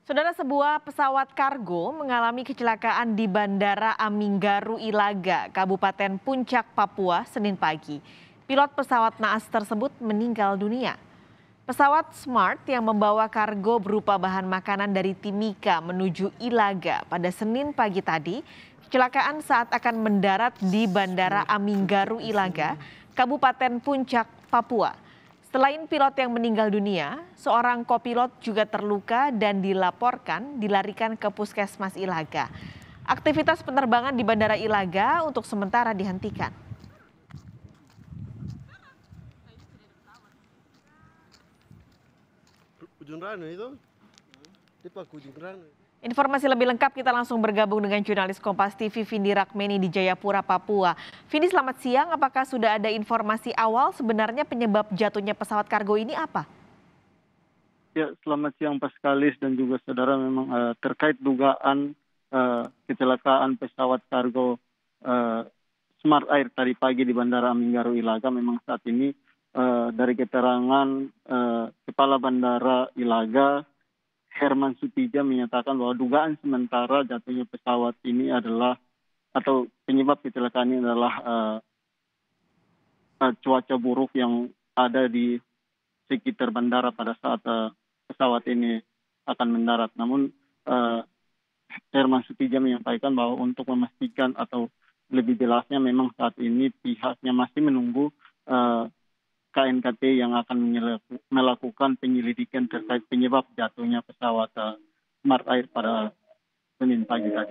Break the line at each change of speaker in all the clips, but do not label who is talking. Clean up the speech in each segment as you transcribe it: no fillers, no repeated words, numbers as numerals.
Saudara, sebuah pesawat kargo mengalami kecelakaan di Bandara Aminggaru Ilaga, Kabupaten Puncak, Papua, Senin pagi. Pilot pesawat naas tersebut meninggal dunia. Pesawat Smart yang membawa kargo berupa bahan makanan dari Timika menuju Ilaga pada Senin pagi tadi, kecelakaan saat akan mendarat di Bandara Aminggaru Ilaga, Kabupaten Puncak, Papua. Selain pilot yang meninggal dunia, seorang kopilot juga terluka dan dilarikan ke Puskesmas Ilaga. Aktivitas penerbangan di Bandara Ilaga untuk sementara dihentikan.
Ujung Ranu itu, di Paku Ujung Ranu.
Informasi lebih lengkap kita langsung bergabung dengan jurnalis Kompas TV Vindi Rakmeni di Jayapura, Papua. Vindi, selamat siang. Apakah sudah ada informasi awal sebenarnya penyebab jatuhnya pesawat kargo ini apa?
Ya, selamat siang Paskalis dan juga saudara. Memang terkait dugaan kecelakaan pesawat kargo Smart Air tadi pagi di Bandara Aminggaru Ilaga, memang saat ini dari keterangan Kepala Bandara Ilaga Herman Sutija menyatakan bahwa dugaan sementara jatuhnya pesawat ini adalah atau penyebab kecelakaan ini adalah cuaca buruk yang ada di sekitar bandara pada saat pesawat ini akan mendarat. Namun Herman Sutija menyampaikan bahwa untuk memastikan atau lebih jelasnya memang saat ini pihaknya masih menunggu KNKT yang akan melakukan penyelidikan terkait penyebab jatuhnya pesawat Smart Air pada Senin pagi tadi.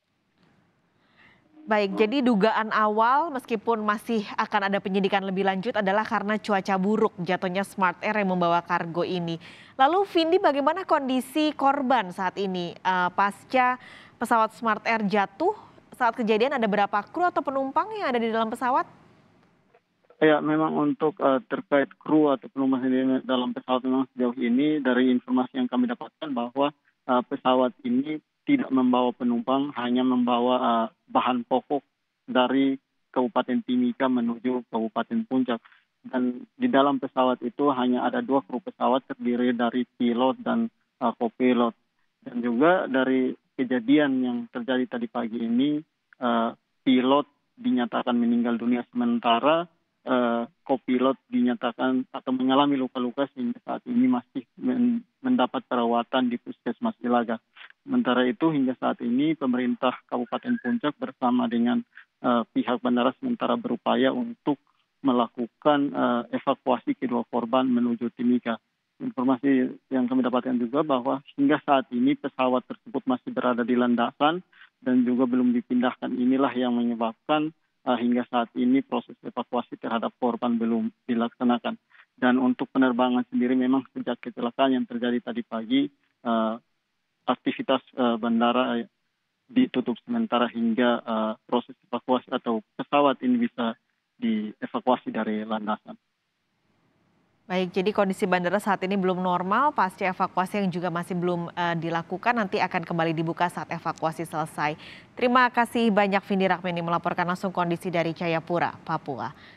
Baik, jadi dugaan awal meskipun masih akan ada penyidikan lebih lanjut adalah karena cuaca buruk jatuhnya Smart Air yang membawa kargo ini. Lalu Vindi, bagaimana kondisi korban saat ini pasca pesawat Smart Air jatuh? Saat kejadian ada berapa kru atau penumpang yang ada di dalam pesawat?
Ya, memang untuk terkait kru atau penumpang sendiri dalam pesawat memang sejauh ini dari informasi yang kami dapatkan bahwa pesawat ini tidak membawa penumpang, hanya membawa bahan pokok dari Kabupaten Timika menuju Kabupaten Puncak. Dan di dalam pesawat itu hanya ada 2 kru pesawat terdiri dari pilot dan kopilot. Dan juga dari kejadian yang terjadi tadi pagi ini, pilot dinyatakan meninggal dunia, sementara kopilot dinyatakan atau mengalami luka-luka sehingga saat ini masih mendapat perawatan di Puskesmas Ilaga. Sementara itu hingga saat ini pemerintah Kabupaten Puncak bersama dengan pihak bandara sementara berupaya untuk melakukan evakuasi kedua korban menuju Timika. Informasi yang kami dapatkan juga bahwa hingga saat ini pesawat tersebut masih berada di landasan dan juga belum dipindahkan. Inilah yang menyebabkan hingga saat ini proses evakuasi terhadap korban belum dilaksanakan. Dan untuk penerbangan sendiri memang sejak kecelakaan yang terjadi tadi pagi, aktivitas bandara ditutup sementara hingga proses evakuasi atau pesawat ini bisa dievakuasi dari landasan.
Baik, jadi kondisi bandara saat ini belum normal, pasca evakuasi yang juga masih belum dilakukan, nanti akan kembali dibuka saat evakuasi selesai. Terima kasih banyak Vindi Rakmeni melaporkan langsung kondisi dari Jayapura, Papua.